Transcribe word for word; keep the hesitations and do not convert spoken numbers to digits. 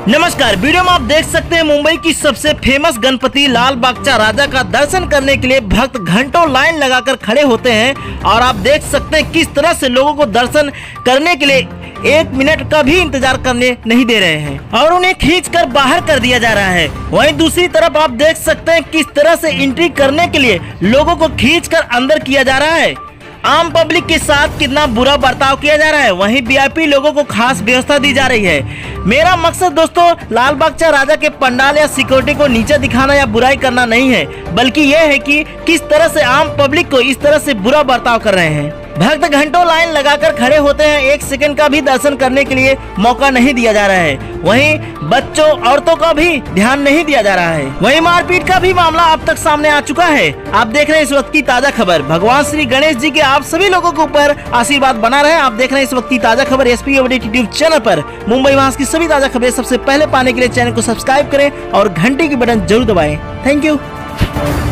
नमस्कार, वीडियो में आप देख सकते हैं मुंबई की सबसे फेमस गणपति लाल बागचा राजा का दर्शन करने के लिए भक्त घंटों लाइन लगाकर खड़े होते हैं और आप देख सकते हैं किस तरह से लोगों को दर्शन करने के लिए एक मिनट का भी इंतजार करने नहीं दे रहे हैं और उन्हें खींचकर बाहर कर दिया जा रहा है। वहीं दूसरी तरफ आप देख सकते हैं किस तरह से एंट्री करने के लिए लोगों को खींचकर अंदर किया जा रहा है। आम पब्लिक के साथ कितना बुरा बर्ताव किया जा रहा है। वहीं वीआईपी लोगों को खास व्यवस्था दी जा रही है। मेरा मकसद दोस्तों लाल बागचा राजा के पंडाल या सिक्योरिटी को नीचे दिखाना या बुराई करना नहीं है, बल्कि यह है कि किस तरह से आम पब्लिक को इस तरह से बुरा बर्ताव कर रहे हैं। भक्त घंटों लाइन लगाकर खड़े होते हैं, एक सेकंड का भी दर्शन करने के लिए मौका नहीं दिया जा रहा है। वहीं बच्चों औरतों का भी ध्यान नहीं दिया जा रहा है। वहीं मारपीट का भी मामला अब तक सामने आ चुका है। आप देख रहे हैं इस वक्त की ताजा खबर। भगवान श्री गणेश जी के आप सभी लोगों के ऊपर आशीर्वाद बना रहे। आप देख रहे हैं इस वक्त की ताजा खबर एसपी अपडेट यूट्यूब चैनल पर। मुंबई महाराष्ट्र की सभी ताजा खबरें सबसे पहले पाने के लिए चैनल को सब्सक्राइब करें और घंटी की बटन जरूर दबाएं। Thank you.